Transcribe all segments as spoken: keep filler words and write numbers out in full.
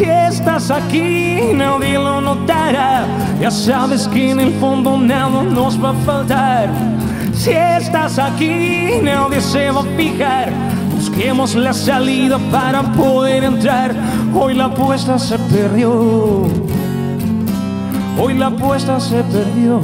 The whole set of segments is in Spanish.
Si estás aquí, nadie lo notará. Ya sabes que en el fondo nada nos va a faltar. Si estás aquí, nadie se va a fijar. Busquemos la salida para poder entrar. Hoy la apuesta se perdió. Hoy la apuesta se perdió.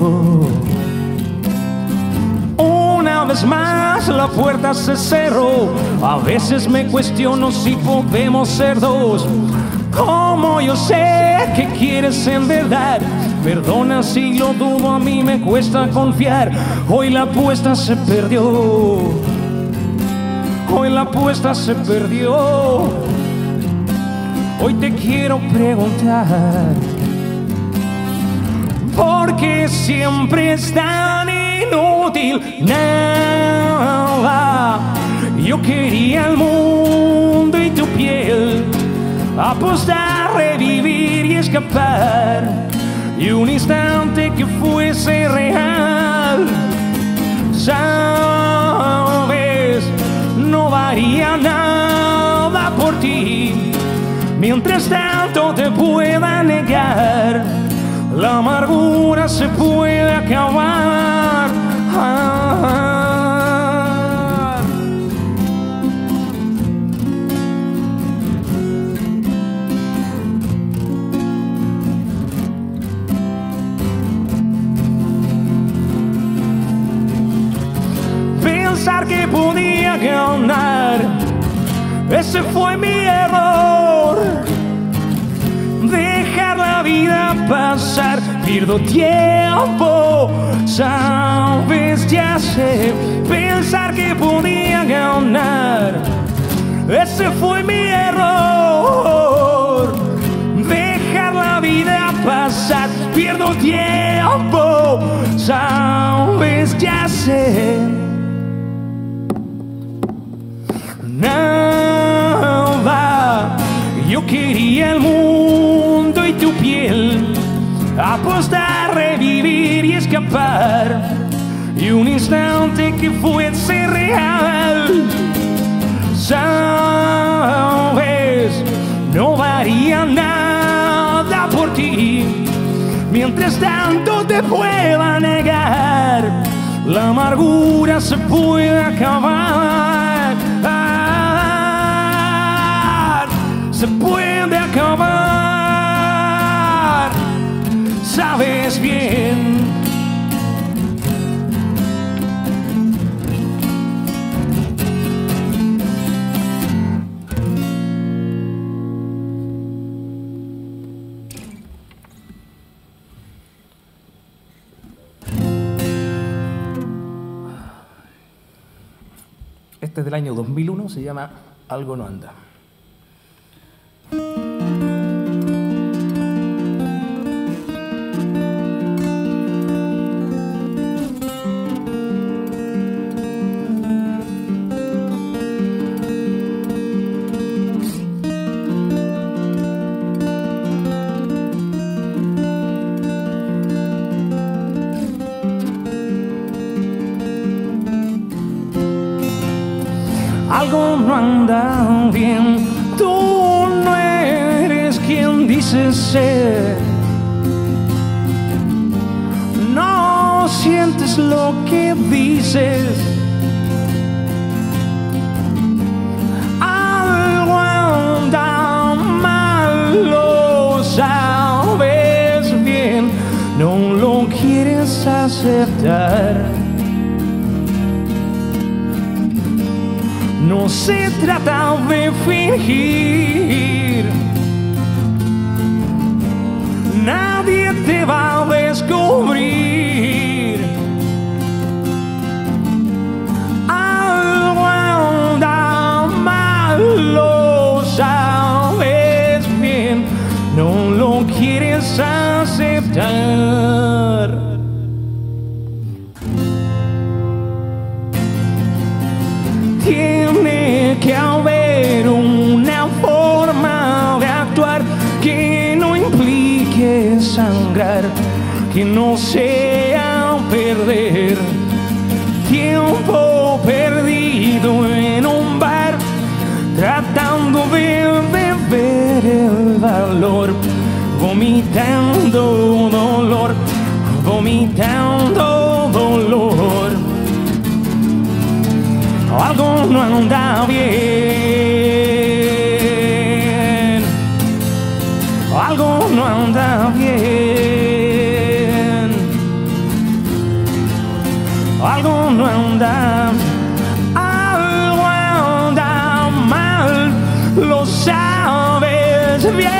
Una vez más la puerta se cerró. A veces me cuestiono si podemos ser dos. Como yo sé que quieres en verdad. Perdona si lo dudo, a mí me cuesta confiar. Hoy la apuesta se perdió. Hoy la apuesta se perdió. Hoy te quiero preguntar, ¿por qué siempre es tan inútil nada? Yo quería el mundo y tu piel, apostar, revivir y escapar, y un instante que fuese real. Sabes, no varía nada por ti, mientras tanto te pueda negar. La amargura se puede acabar. Ah. Pensar que podía ganar, ese fue mi error. Dejar la vida pasar, pierdo tiempo. Sabes, ya sé, pensar que podía ganar, ese fue mi error. Dejar la vida pasar, pierdo tiempo. Sabes, ya sé. Nada, yo quería el mundo y tu piel, apostar, revivir y escapar, y un instante que fuese real. Sabes, no varía nada por ti, mientras tanto te pueda negar. La amargura se puede acabar. Se puede acabar, sabes bien. Este es del año dos mil uno, se llama Algo no anda. Algo no anda bien, tú no eres quien dices ser. No sientes lo que dices. Algo anda mal, lo sabes bien, no lo quieres aceptar. No se trata de fingir, nadie te va a descubrir. Algo anda mal, lo sabes bien, no lo quieres aceptar. Tiene que haber una forma de actuar que no implique sangrar, que no sea perder tiempo perdido en un bar, tratando de beber el valor anda bien, algo no anda bien, algo no anda, algo anda mal, lo sabes bien.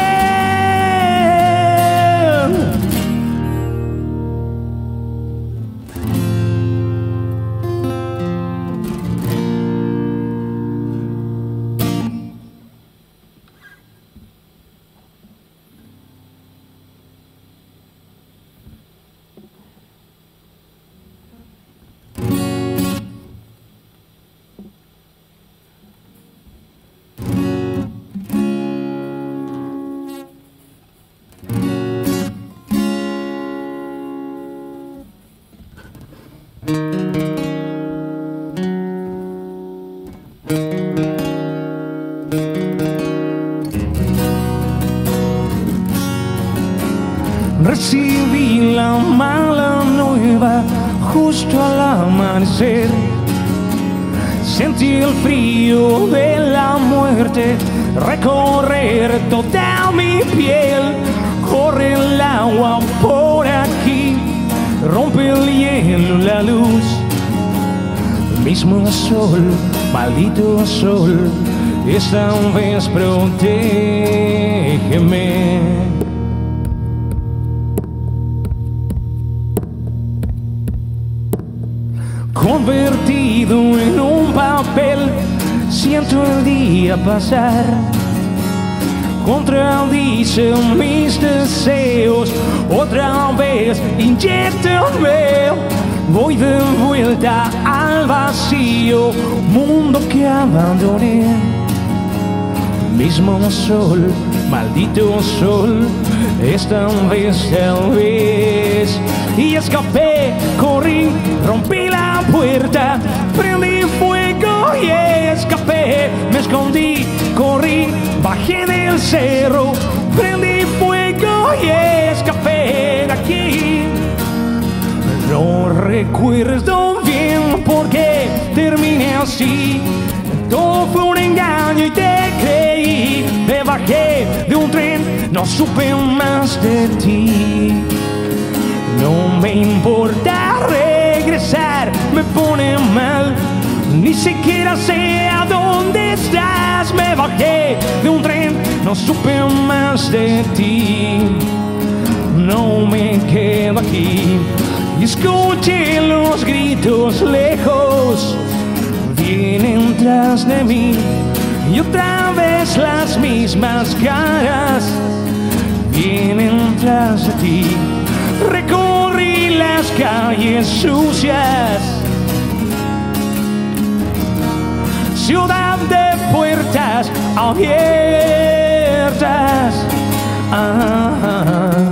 Recibí la mala nueva justo al amanecer. Sentí el frío de la muerte recorrer toda mi piel. Corre el agua por aquí, rompe el hielo, la luz. Mismo sol, maldito sol, esta vez protégeme. Convertido en un papel, siento el día pasar. Contradicen mis deseos, otra vez inyéctame. Voy de vuelta al vacío, mundo que abandoné. Mismo sol, maldito sol, esta vez tal vez. Y escapé, corrí, rompí la puerta, prendí fuego y escapé. Me escondí, corrí, bajé del cerro, prendí fuego y escapé de aquí. No recuerdo bien por qué terminé así. Todo fue un engaño y te creí. Me bajé de un tren, no supe más de ti. No me importa regresar, me pone mal. Ni siquiera sé a dónde estás. Me bajé de un tren, no supe más de ti. No me quedo aquí. Y escuché los gritos lejos, vienen tras de mí. Y otra vez las mismas caras vienen tras de ti. Recorrí las calles sucias, ciudad de puertas abiertas. Ah.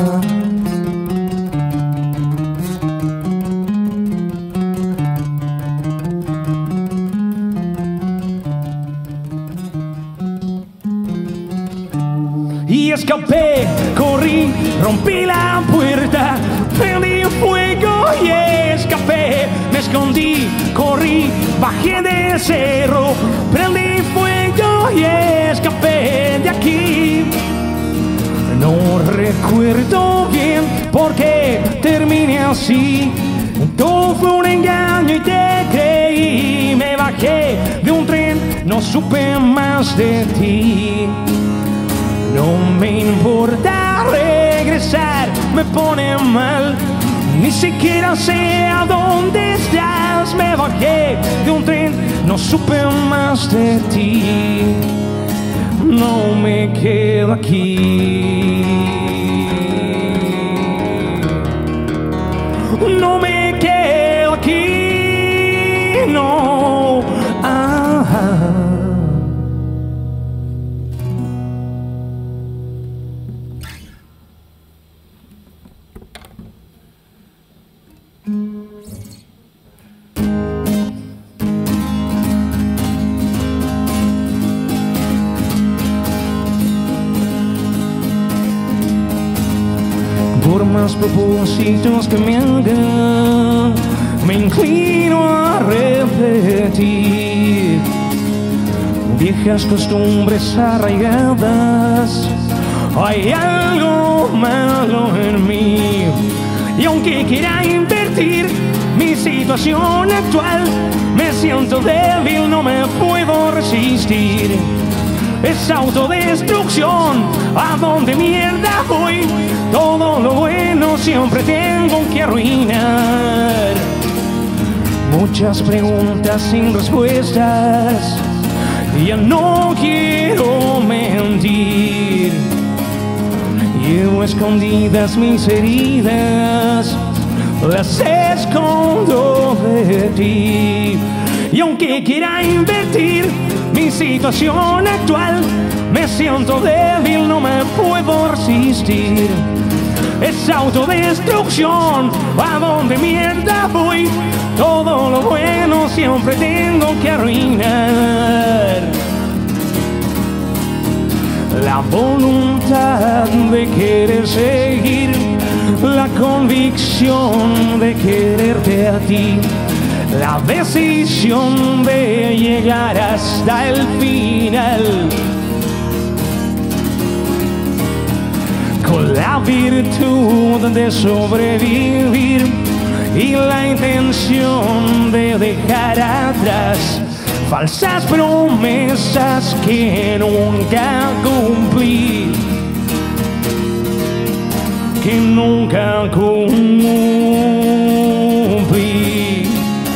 Y escapé, corrí, rompí la puerta, prendí fuego y escapé. Me escondí, corrí, bajé del cerro, prendí fuego y escapé de aquí. No recuerdo bien por qué terminé así. Todo fue un engaño y te creí. Me bajé de un tren, no supe más de ti. No me importa regresar, me pone mal. Ni siquiera sé a dónde estás. Me bajé de un tren, no supe más de ti. No me quedo aquí. No me quedo aquí, no. Ah. Por más propósitos que me hagan, me inclino a repetir viejas costumbres arraigadas. Hay algo malo en mí, y aunque quiera invertir mi situación actual, me siento débil, no me puedo resistir. Es autodestrucción, ¿a dónde mierda voy? Todo lo bueno siempre tengo que arruinar. Muchas preguntas sin respuestas, ya no quiero mentir. Llevo escondidas mis heridas, las escondo de ti. Y aunque quiera invertir mi situación actual, me siento débil, no me puedo resistir. Es autodestrucción, ¿a dónde mierda voy? Todo lo bueno siempre tengo que arruinar. La voluntad de querer seguir, la convicción de quererte a ti, la decisión de llegar hasta el final, con la virtud de sobrevivir y la intención de dejar atrás falsas promesas que nunca cumplí, que nunca cumplí.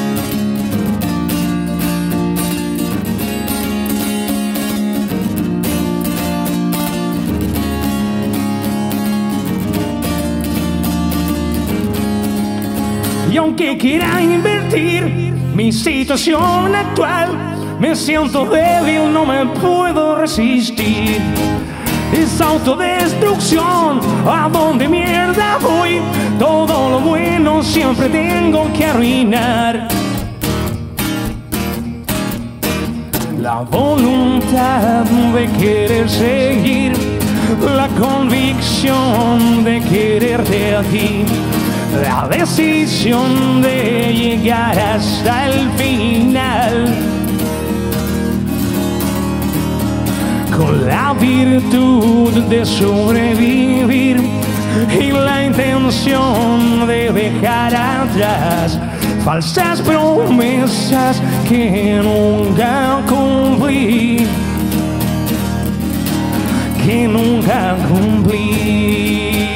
Y aunque quiera invertir mi situación actual, me siento débil, no me puedo resistir. Es autodestrucción, ¿a dónde mierda voy? Todo lo bueno siempre tengo que arruinar. La voluntad de querer seguir, la convicción de quererte a ti, la decisión de llegar hasta el final, con la virtud de sobrevivir y la intención de dejar atrás falsas promesas que nunca cumplí, que nunca cumplí.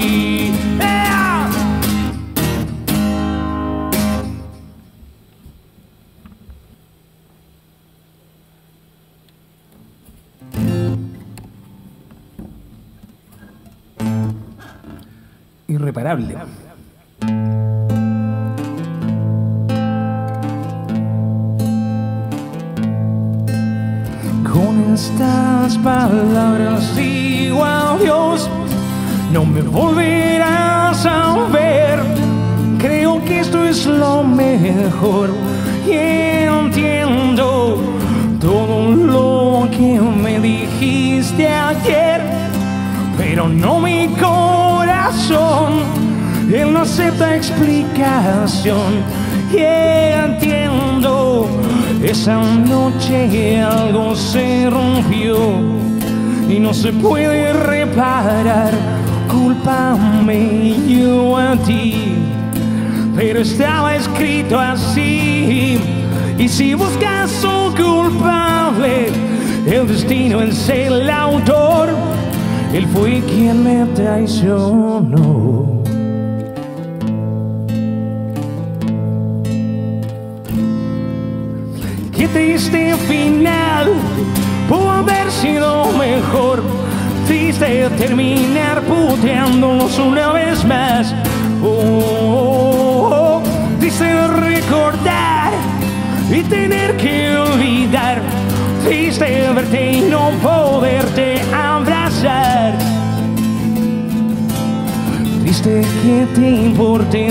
Irreparable. Con estas palabras digo adiós, no me volverás a ver. Creo que esto es lo mejor y entiendo todo lo que me dijiste ayer, pero no mi corazón, él no acepta explicación. Y entiendo, esa noche algo se rompió y no se puede reparar. Cúlpame yo a ti, pero estaba escrito así. Y si buscas un culpable, el destino es el autor. Él fue quien me traicionó. Qué triste final, pudo haber sido mejor. Triste terminar puteándonos una vez más. Oh, oh, oh. Triste recordar y tener que olvidar. Triste verte y no poderte abrazar. Triste que te importe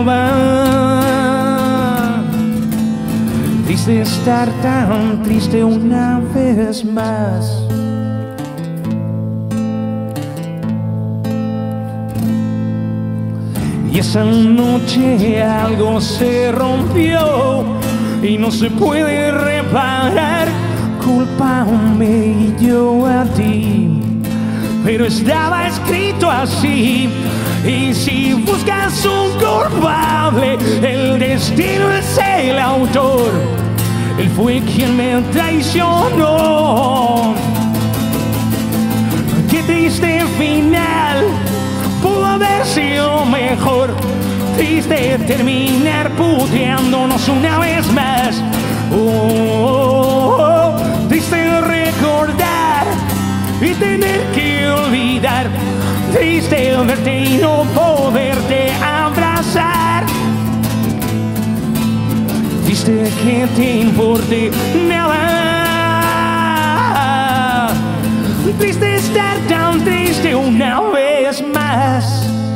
nada. Triste estar tan triste una vez más. Y esa noche algo se rompió y no se puede reparar. culpame y yo a ti. Pero estaba escrito así. Y si buscas un culpable, el destino es el autor. Él fue quien me traicionó. Qué triste final, pudo haber sido mejor. Triste terminar puteándonos una vez más. Oh, oh, oh. Triste recordar y tener que olvidar. Triste verte y no poderte abrazar. Triste que te importe nada. Triste estar tan triste una vez más.